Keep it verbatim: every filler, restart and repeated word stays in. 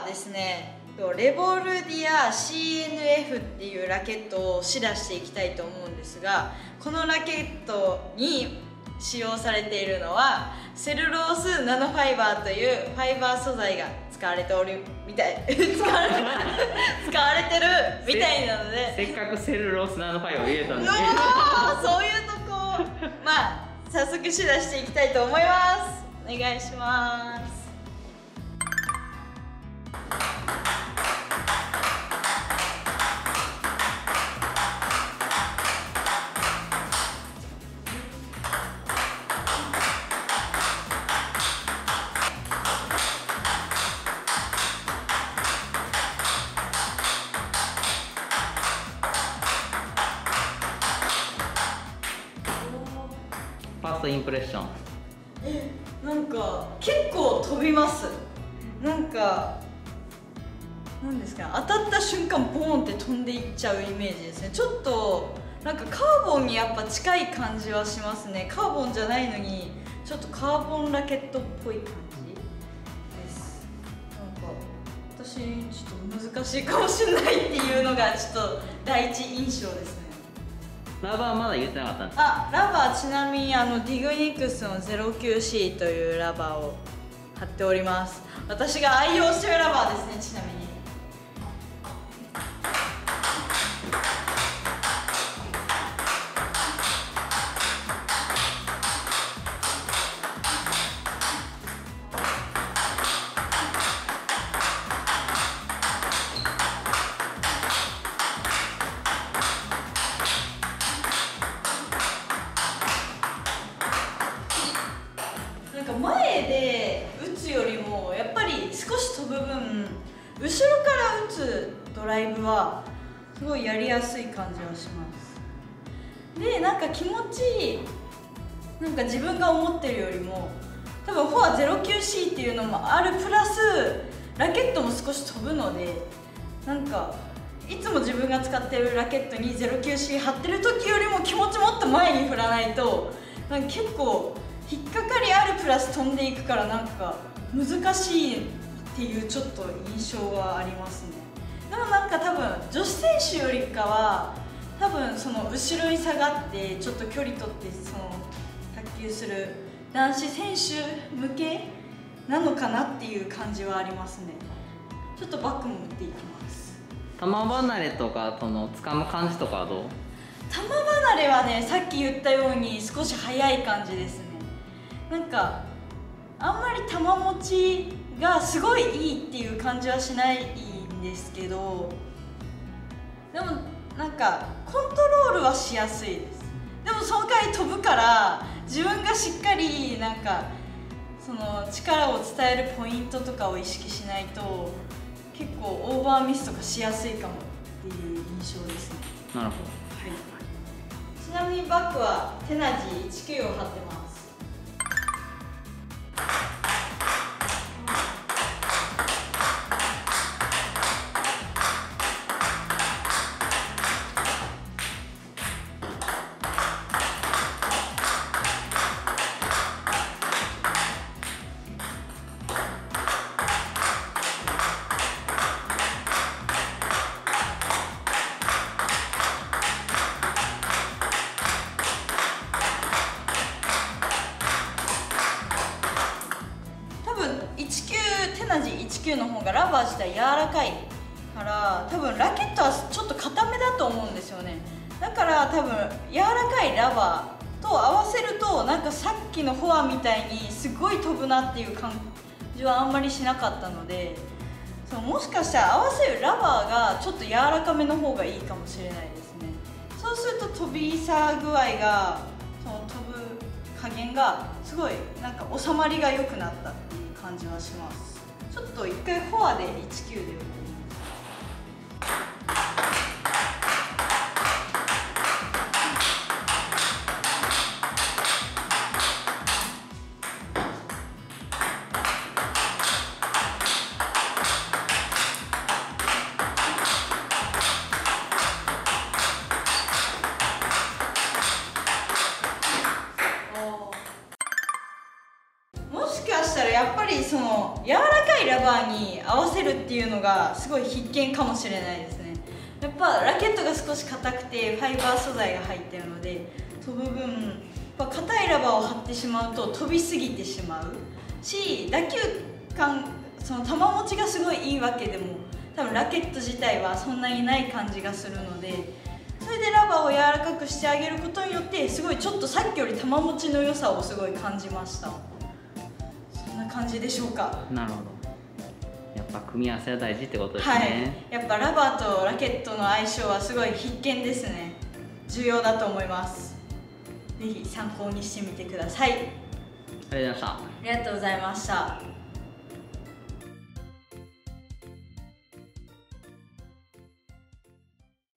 ですね、レボルディア シーエヌエフ っていうラケットをシェアしていきたいと思うんですが、このラケットに使用されているのはセルロースナノファイバーというファイバー素材が使われておるみたい使われ使われてるみたいなので、 せっかくセルロースナノファイバーを入れたんで、 そういうとこまあ早速シェアしていきたいと思います。お願いします。 ファーストインプレッション、 え、なんか結構飛びます。なんかなんですか、当たった瞬間ボーンって飛んでいっちゃうイメージですね。ちょっとなんかカーボンにやっぱ近い感じはしますね。カーボンじゃないのにちょっとカーボンラケットっぽい感じです。なんか私ちょっと難しいかもしれないっていうのがちょっと第一印象ですね。 ラバーまだ言ってなかったんですか？ あ、ラバーちなみにあのディグニクスの ゼロきゅうシー というラバーを貼っております。私が愛用しているラバーですね。ちなみに前で打つよりもやっぱり少し飛ぶ分、後ろから打つドライブはすごいやりやすい感じはします。で、なんか気持ちいい、なんか自分が思ってるよりも多分フォア ゼロきゅうシー っていうのもあるプラスラケットも少し飛ぶので、なんかいつも自分が使ってるラケットに ゼロきゅうシー 貼ってる時よりも気持ちもっと前に振らないとなんか結構引っかかりあるプラス飛んでいくから、なんか難しいっていうちょっと印象はありますね。でもなんか多分女子選手よりかは多分その後ろに下がってちょっと距離取ってその卓球する男子選手向けなのかなっていう感じはありますね。ちょっとバックも打っていきます。 球離れとかその掴む感じとかはどう？ 球離れはね、さっき言ったように少し速い感じですね。なんかあんまり球持ちがすごいいいっていう感じはしないんですけど、でもなんかコントロールはしやすいです。でもその代わり飛ぶから自分がしっかりなんかその力を伝えるポイントとかを意識しないと結構オーバーミスとかしやすいかもっていう印象ですね。 なるほど、 はい、ちなみにバックはテナジいちきゅうを貼ってます。テナジいちきゅうの方がラバー自体柔らかいから多分ラケットはちょっと硬めだと思うんですよね。だから多分柔らかいラバーと合わせるとなんかさっきのフォアみたいにすごい飛ぶなっていう感じはあんまりしなかったので、そのもしかしたら合わせるラバーがちょっと柔らかめの方がいいかもしれないですね。そうすると飛びさ具合がその飛ぶ加減がすごいなんか収まりが良くなったっていう感じはします。ちょっと一回フォアでいちきゅうで打ってみます。もしかしたらやっぱりその柔らかいラバーに合わせるっていうのがすごい必見かもしれないですね。やっぱラケットが少し硬くてファイバー素材が入ってるので、飛ぶ分やっぱ硬いラバーを張ってしまうと飛びすぎてしまうし、打球感、その球持ちがすごいいいわけでも多分ラケット自体はそんなにない感じがするので、それでラバーを柔らかくしてあげることによってすごいちょっとさっきより球持ちの良さをすごい感じました。そんな感じでしょうか。 なるほど。やっぱ組み合わせは大事ってことですはい、 ね。 やっぱラバーとラケットの相性はすごい必見ですね。重要だと思います。ぜひ参考にしてみてください。 ありがとうございました。 ありがとうございました。